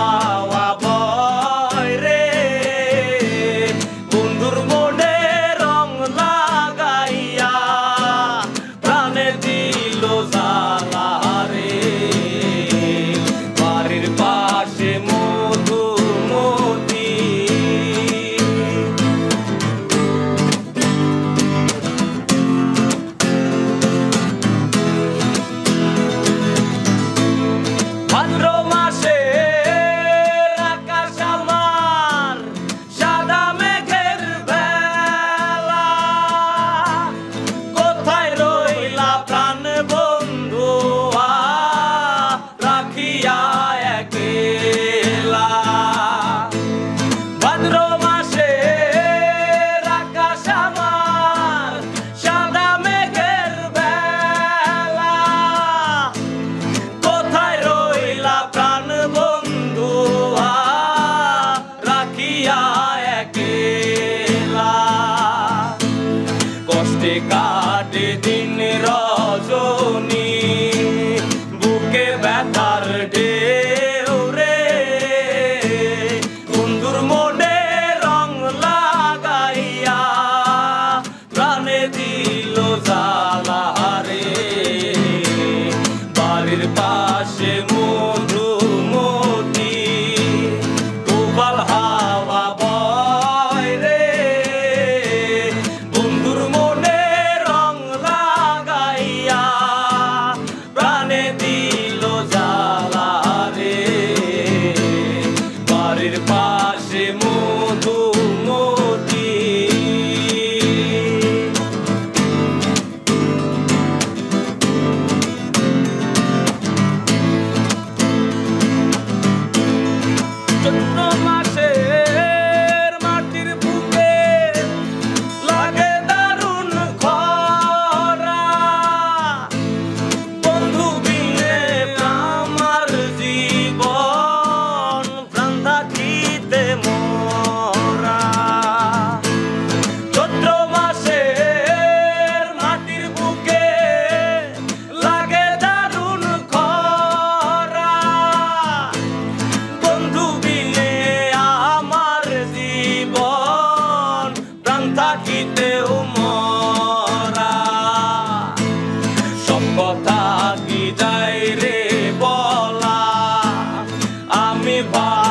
হাওয়া বয় রে, বন্ধুর মনে রং লাগাইয়া প্রাণে দিল জ্বালা রে। বাড়ির পাশে মধুমতি ভাদ্র মাসের আকাশ আমার সাদা মেঘের বেলা, কোথায় রইলা প্রাণ বন্ধু রাখিয়া একলা। ভাদ্র মাসের আকাশ আমার সাদা মেঘের বেলা, কোথায় রইলা প্রাণ বন্ধু রাখিয়া একলা। কষ্টে কাটে দিন রজনী, বুকে ব্যথার ঢেউ রে, বন্ধুর মনে রং লাগাইয়া প্রাণে দিল জ্বালা রে। বাড়ির পাশে মধুমতি গোপাল হাওয়া বয় রে, বন্ধুর মনে রং লাগাইয়া প্রাণে দিল জ্বালা রে। বাড়ির পাশে মধুমতি চৈত্র মাসের মাটির বুকে লাগে দারুণ খরা, বন্ধু বিনে আমার জীবন প্রাণ থাকিতে মরা। চৈত্র মাসের মাটির বুকে লাগে দারুণ খরা, বন্ধু বিনে আমার জীবন প্রাণ থাকিতেও মরা। সব কথা কি যাই রে বলা, আমি